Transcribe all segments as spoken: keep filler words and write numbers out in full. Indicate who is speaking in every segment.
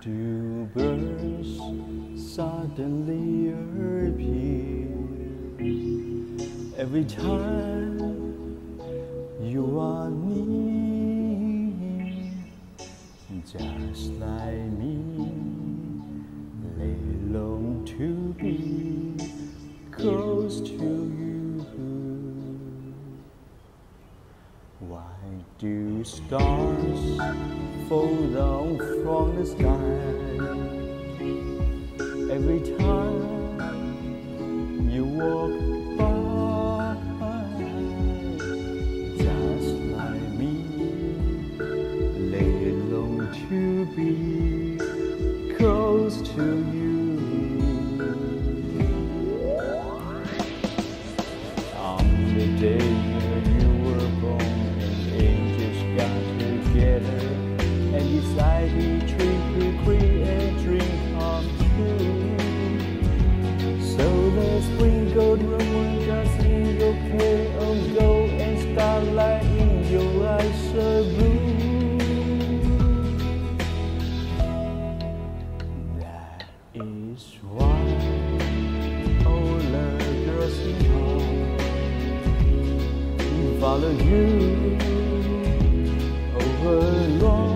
Speaker 1: Do birds suddenly appear every time you are near? Just like me, they long to be close to you. Why do stars fall down from the sky every time you walk by? Just like me, they long to be close to you. On the day you were born, angels got together and decided to create a dream come true. So they sprinkled rainbow dust in your hair of gold and starlight in your eyes of blue. That is why all the girls in town follow you over long.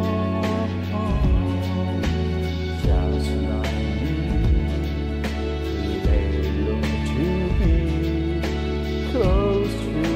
Speaker 1: Just like me, they long to be close to you.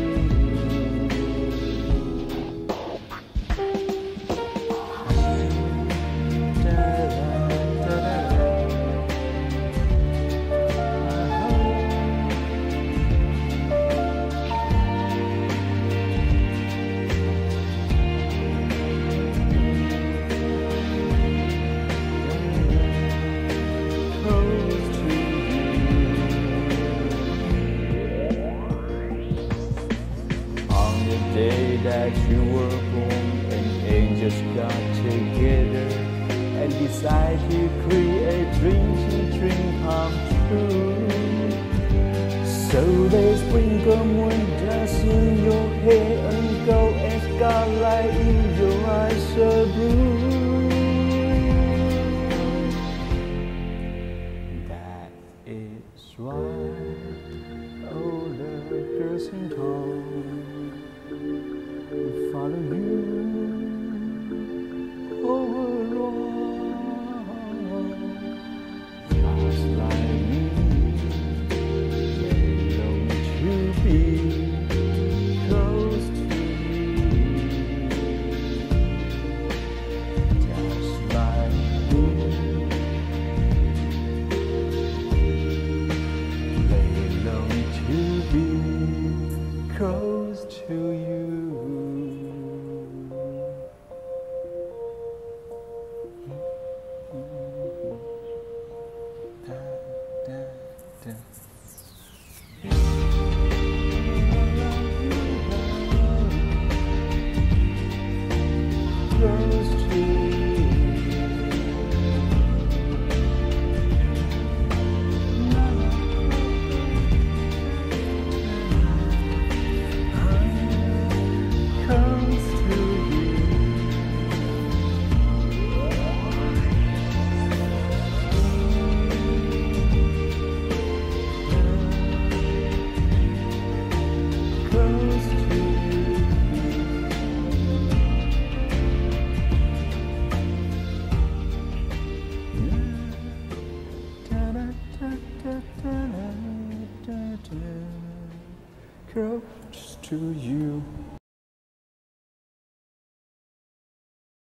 Speaker 1: The day that you were born, and angels got together and decided to create dreams and dream come true. So they sprinkle moon dust in your hair and gold and starlight in your eyes so blue. That is why all the girls in town follow you over all. Just like me, they long to be close to you. Just like me, they long to be close to you. Close to you. Close to you. Close to you. Close to you.